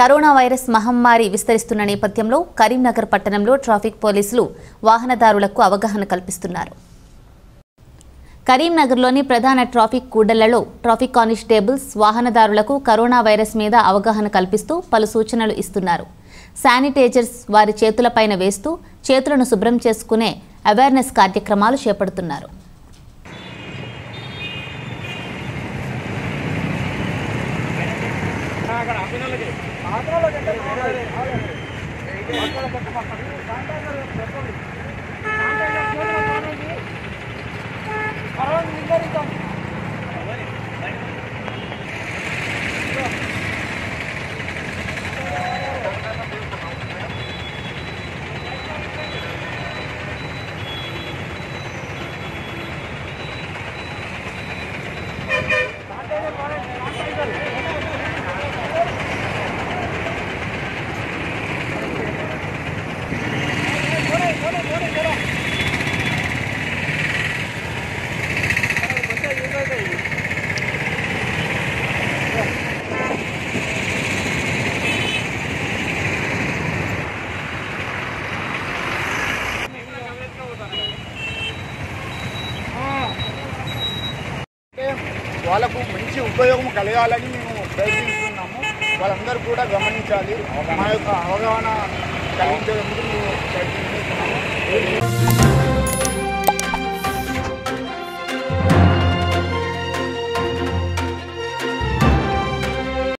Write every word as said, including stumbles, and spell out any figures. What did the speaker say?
Corona virus మహమ్మారి విస్తరిస్తున్న నేపథ్యంలో కరీంనగర్ పట్టణంలో ట్రాఫిక్ పోలీసులు వాహనదారులకు అవగాహన కల్పిస్తున్నారు. కరీంనగర్లోని ప్రధాన ట్రాఫిక్ కూడళ్లలో ట్రాఫిక్ కానిస్టేబుల్స్ వాహనదారులకు కరోనా వైరస్ మీద అవగాహన కల్పిస్తూ పలు సూచనలు ఇస్తున్నారు. శానిటైజర్స్ వారి చేతులపైన వేస్తూ చేతులను శుభ్రం చేసుకునే అవేర్నెస్ కార్యక్రమాలు చేపడుతున్నారు. వాళ్ళకు మంచి ఉపయోగం కలగాలని మేము ప్రయత్నిస్తున్నాము. వాళ్ళందరూ కూడా గమనించాలి. మా యొక్క అవగాహన కలిగించేందుకు మేము ప్రయత్నిస్తున్నాము.